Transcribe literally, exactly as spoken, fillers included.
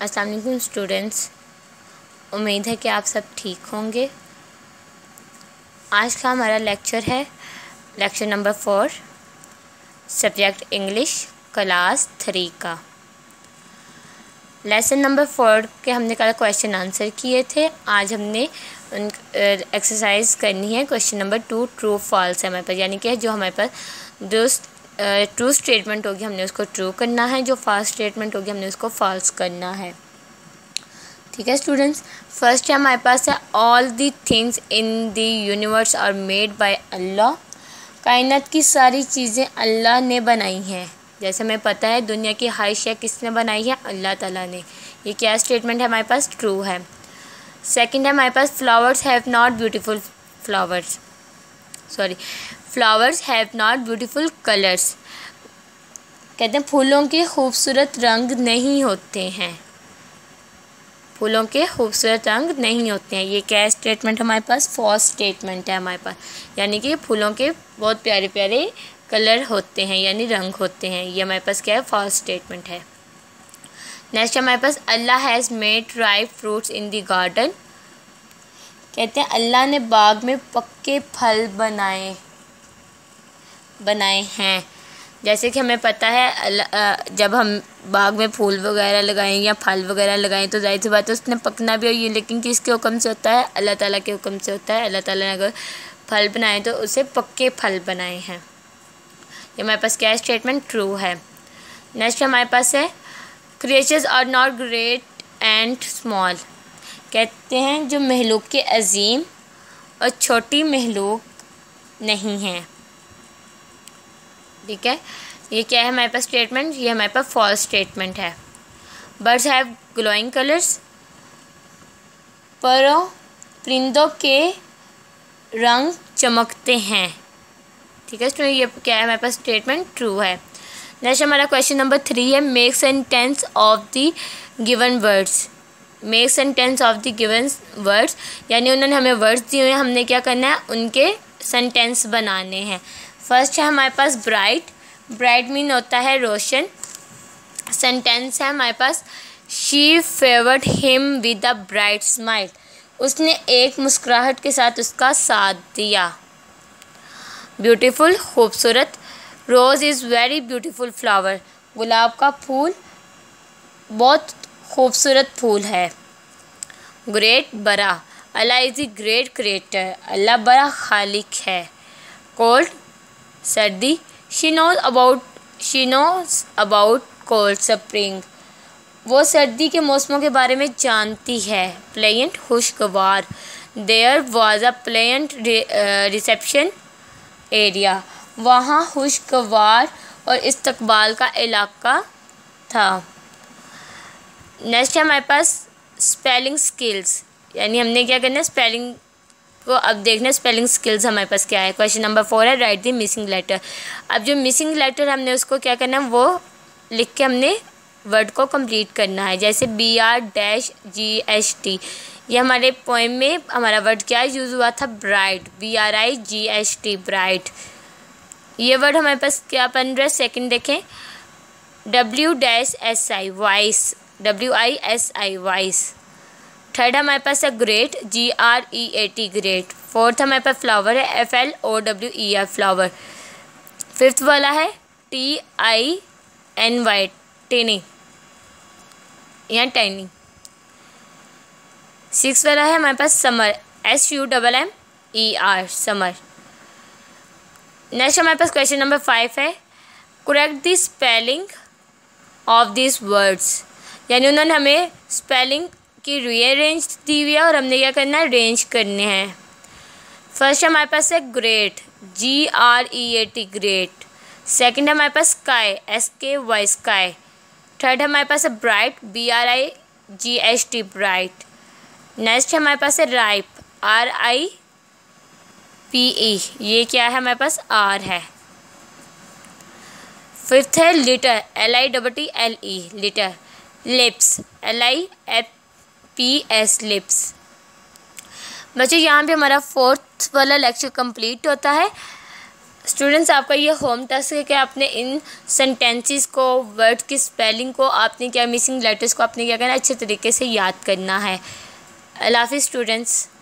अस्सलाम वालेकुम स्टूडेंट्स, उम्मीद है कि आप सब ठीक होंगे। आज का हमारा लेक्चर है lecture number four, subject English, class three का। लेसन नंबर फोर के हमने कल क्वेश्चन आंसर किए थे। आज हमने उन एक्सरसाइज करनी है। Question number two true false है हमारे पास, यानी कि जो हमारे पास जो ट्रू स्टेटमेंट होगी हमने उसको ट्रू करना है, जो फॉल्स स्टेटमेंट होगी हमने उसको फॉल्स करना है। ठीक है स्टूडेंट्स, फर्स्ट है हमारे पास है all the things in the universe are made by Allah. कायनात की सारी चीज़ें अल्लाह ने बनाई हैं। जैसे हमें पता है दुनिया की हर शय किसने बनाई है? अल्लाह ताला ने। ये क्या स्टेटमेंट है हमारे पास? ट्रू है। सेकंड है हमारे पास flowers have not beautiful flowers sorry flowers have not beautiful colours. कहते हैं फूलों के खूबसूरत रंग नहीं होते हैं। फूलों के खूबसूरत रंग नहीं होते हैं। ये क्या स्टेटमेंट हमारे पास? फॉल्स स्टेटमेंट है हमारे पास, यानी कि फूलों के बहुत प्यारे प्यारे कलर होते हैं, यानी रंग होते हैं। ये हमारे पास क्या है? फॉल्स स्टेटमेंट है। नेक्स्ट हमारे पास Allah has made ripe fruits in the garden. कहते हैं अल्लाह ने बाग में पक्के फल बनाए बनाए हैं। जैसे कि हमें पता है जब हम बाग में फूल वगैरह लगाएं या फल वगैरह लगाएं तो जाहिर सी बात है उसने पकना भी होगी, लेकिन किसके हुक्म से होता है? अल्लाह ताला के हुक्म से होता है। अल्लाह ताला ने अगर फल बनाए तो उसे पक्के फल बनाए हैं। ये हमारे पास क्या है? स्टेटमेंट ट्रू है। नेक्स्ट हमारे पास है creatures are not great and small. कहते हैं जो महलूक के अजीम और छोटी महलूक नहीं हैं। ठीक है, ये क्या है हमारे पास स्टेटमेंट? ये हमारे पास फॉल्स स्टेटमेंट है। Birds have glowing colours. पर परिंदों के रंग चमकते हैं। ठीक है, तो ये क्या है हमारे पास स्टेटमेंट? ट्रू है। नेक्स्ट हमारा क्वेश्चन नंबर थ्री है make sentence of the given words. Make sentence of the given words, यानी उन्होंने हमें वर्ड्स दिए हुए हैं, हमने क्या करना है? उनके सेंटेंस बनाने हैं। फर्स्ट है हमारे पास ब्राइट। ब्राइट मीन होता है रोशन। सेंटेंस है हमारे पास she favoured him with a bright smile. उसने एक मुस्कुराहट के साथ उसका साथ दिया। ब्यूटीफुल खूबसूरत। Rose is very beautiful flower. गुलाब का फूल बहुत खूबसूरत फूल है। ग्रेट बड़ा। Allah is the great creator. Allah बड़ा खालिक है। कोल्ड सर्दी। She knows about she knows about cold spring. वो सर्दी के मौसमों के बारे में जानती है। प्लेजेंट खुशगवार। There was a pleasant reception area. वहाँ खुशगवार और इस्तकबाल का इलाका था। नेक्स्ट है हमारे पास स्पेलिंग स्किल्स, यानी हमने क्या करना है? स्पेलिंग को अब देखना है स्पेलिंग स्किल्स हमारे पास क्या है। क्वेश्चन नंबर फोर है राइट द मिसिंग लेटर। अब जो मिसिंग लेटर हमने उसको क्या करना है? वो लिख के हमने वर्ड को कंप्लीट करना है। जैसे B R dash G H T, ये हमारे पोएम में हमारा वर्ड क्या यूज़ हुआ था? Bright. B R I G H T bright. ये वर्ड हमारे पास क्या बन रहा है? सेकेंड देखें, W dash S I wise. W I S I wise. Third हमारे पास है great, G R E A T great. Fourth हमारे पास फ्लावर है, F L O W E R flower. Fifth वाला है T I N Y teeny या tiny. Six वाला है हमारे पास summer, S U double M E R summer. Next हमारे पास क्वेश्चन नंबर फाइव है correct the spelling of this words, यानी उन्होंने हमें स्पेलिंग की रीअरेंज दी हुई है और हमने क्या करना है? रेंज करने हैं। फर्स्ट हमारे पास है great, G R E A T great. Second हमारे पास sky, S K Y sky. Third हमारे पास है bright, B R I G H T bright. Next हमारे पास है ripe, R I P E, ये क्या है हमारे पास? आर है। फिफ्थ है little, L I double T L E little. Lips, L I F P S lips. बच्चों यहाँ पे हमारा फोर्थ वाला लेक्चर कंप्लीट होता है। स्टूडेंट्स आपका ये होम टास्क है कि आपने इन सेंटेंसेस को, वर्ड की स्पेलिंग को, आपने क्या मिसिंग लेटर्स को आपने क्या करना है, अच्छे तरीके से याद करना है। अल्लाह हाफ़िज़ स्टूडेंट्स।